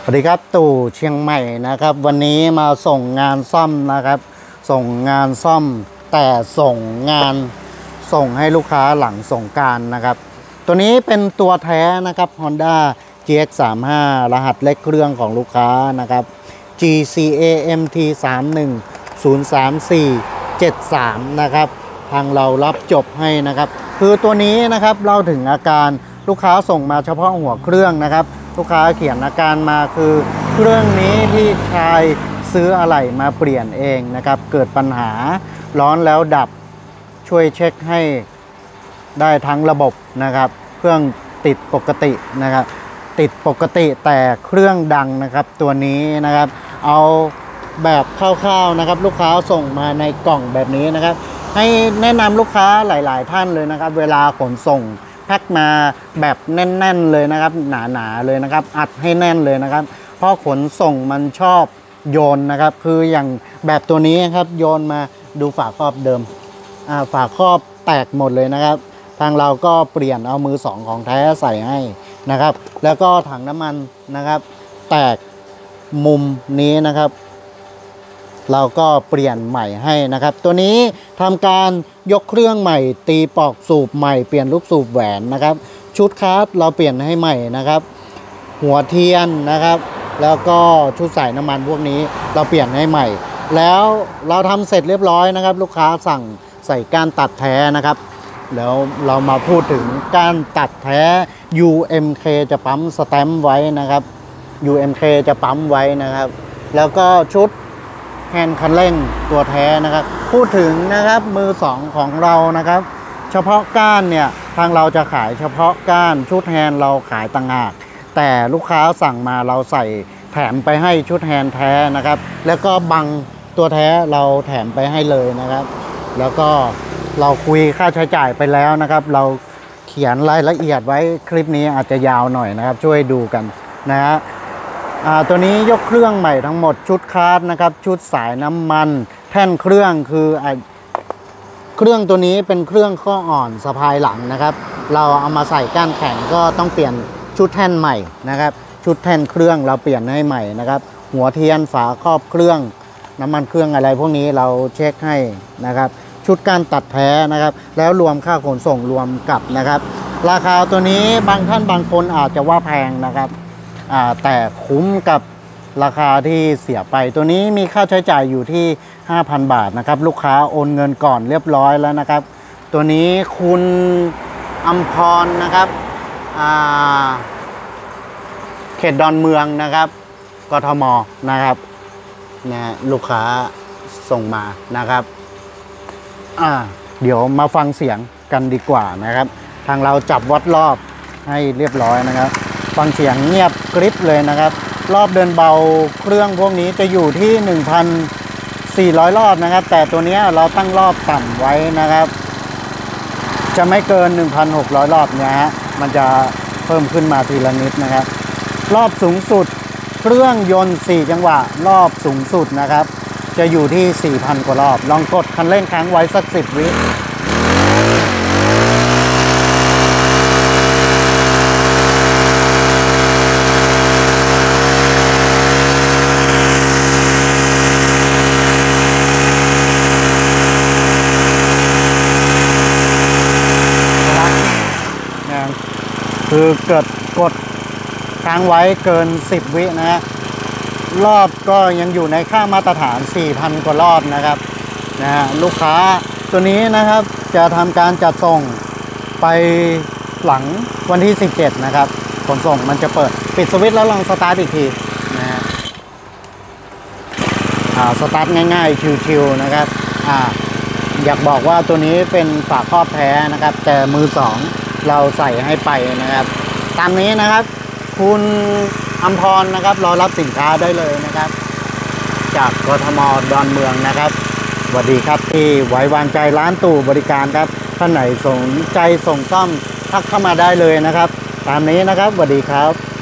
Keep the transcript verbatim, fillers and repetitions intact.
สวัสดีครับตู่เชียงใหม่นะครับวันนี้มาส่งงานซ่อมนะครับส่งงานซ่อมแต่ส่งงานส่งให้ลูกค้าหลังสงกรานต์นะครับตัวนี้เป็นตัวแท้นะครับ Honda จี เอ็กซ์ สามสิบห้า รหัสเลขเครื่องของลูกค้านะครับ จี ซี เอ เอ็ม ที สามหนึ่งศูนย์สามสี่ เจ็ดสาม นะครับทางเรารับจบให้นะครับคือตัวนี้นะครับเล่าถึงอาการลูกค้าส่งมาเฉพาะหัวเครื่องนะครับลูกค้าเขียนอาการมาคือเครื่องนี้พี่ชายซื้ออะไหล่มาเปลี่ยนเองนะครับเกิดปัญหาร้อนแล้วดับช่วยเช็คให้ได้ทั้งระบบนะครับเครื่องติดปกตินะครับติดปกติแต่เครื่องดังนะครับตัวนี้นะครับเอาแบบคร่าวๆนะครับลูกค้าส่งมาในกล่องแบบนี้นะครับให้แนะนำลูกค้าหลายๆท่านเลยนะครับเวลาขนส่งแพ็คมาแบบแน่นๆเลยนะครับหนาๆเลยนะครับอัดให้แน่นเลยนะครับเพราะขนส่งมันชอบโยนนะครับคืออย่างแบบตัวนี้ครับโยนมาดูฝาครอบเดิมอ่าฝาครอบแตกหมดเลยนะครับทางเราก็เปลี่ยนเอามือสองของแท้ใส่ให้นะครับแล้วก็ถังน้ำมันนะครับแตกมุมนี้นะครับเราก็เปลี่ยนใหม่ให้นะครับตัวนี้ทำการยกเครื่องใหม่ตีปลอกสูบใหม่เปลี่ยนลูกสูบแหวนนะครับชุดคาร์ดเราเปลี่ยนให้ใหม่นะครับหัวเทียนนะครับแล้วก็ชุดใส่น้ำมันพวกนี้เราเปลี่ยนให้ใหม่แล้วเราทำเสร็จเรียบร้อยนะครับลูกค้าสั่งใส่ก้านตัดแท้นะครับแล้วเรามาพูดถึงก้านตัดแท้ ยู เอ็ม เค จะปั๊มสแตมป์ไว้นะครับ ยู เอ็ม เค จะปั๊มไว้นะครับแล้วก็ชุดแฮนด์คันเร่งตัวแท้นะครับพูดถึงนะครับมือสองของเรานะครับเฉพาะก้านเนี่ยทางเราจะขายเฉพาะก้านชุดแฮนด์เราขายต่างหากแต่ลูกค้าสั่งมาเราใส่แถมไปให้ชุดแฮนด์แท้นะครับแล้วก็บังตัวแท้เราแถมไปให้เลยนะครับแล้วก็เราคุยค่าใช้จ่ายไปแล้วนะครับเราเขียนรายละเอียดไว้คลิปนี้อาจจะยาวหน่อยนะครับช่วยดูกันนะฮะตัวนี้ยกเครื่องใหม่ทั้งหมดชุดคาร์ดนะครับชุดสายน้ำมันแท่นเครื่องคือเครื่องตัวนี้เป็นเครื่องข้ออ่อนสะพายหลังนะครับเราเอามาใส่ก้านแข็งก็ต้องเปลี่ยนชุดแท่นใหม่นะครับชุดแท่นเครื่องเราเปลี่ยนให้ใหม่นะครับหัวเทียนฝาครอบเครื่องน้ำมันเครื่องอะไรพวกนี้เราเช็คให้นะครับชุดการตัดแท้นะครับแล้วรวมค่าขนส่งรวมกับนะครับราคาตัวนี้บางท่านบางคนอาจจะว่าแพงนะครับแต่คุ้มกับราคาที่เสียไปตัวนี้มีค่าใช้จ่ายอยู่ที่ ห้าพัน บาทนะครับลูกค้าโอนเงินก่อนเรียบร้อยแล้วนะครับตัวนี้คุณอัมพรนะครับเขตดอนเมืองนะครับกทมนะครับนะลูกค้าส่งมานะครับอ่าเดี๋ยวมาฟังเสียงกันดีกว่านะครับทางเราจับวัดรอบให้เรียบร้อยนะครับฟังเสียงเงียบกริบเลยนะครับรอบเดินเบาเครื่องพวกนี้จะอยู่ที่ หนึ่งพันสี่ร้อย รอบนะครับแต่ตัวนี้เราตั้งรอบต่ำไว้นะครับจะไม่เกิน หนึ่งพันหกร้อย รอบนะฮะมันจะเพิ่มขึ้นมาทีละนิดนะครับรอบสูงสุดเครื่องยนต์สี่จังหวะรอบสูงสุดนะครับจะอยู่ที่ สี่พัน กว่ารอบลองกดคันเร่งค้างไว้สักสิบวิคือเกิดกดค้างไว้เกินสิบวินะฮะรอบก็ยังอยู่ในค่ามาตรฐาน สี่พัน กว่ารอบนะครับนะฮะลูกค้าตัวนี้นะครับจะทำการจัดส่งไปหลังวันที่สิบเจ็ดนะครับขนส่งมันจะเปิดปิดสวิตช์แล้วลองสตาร์ทอีกทีนะฮะอ่าสตาร์ทง่ายๆชิวๆนะครับอ่าอยากบอกว่าตัวนี้เป็นฝาครอบแท้นะครับแต่มือสองเราใส่ให้ไปนะครับตามนี้นะครับคุณอัมพรนะครับรอรับสินค้าได้เลยนะครับจากกทมดอนเมืองนะครับสวัสดีครับที่ไว้วางใจร้านตู่บริการครับท่านไหนสนใจส่งซ่อมทักเข้ามาได้เลยนะครับตามนี้นะครับสวัสดีครับ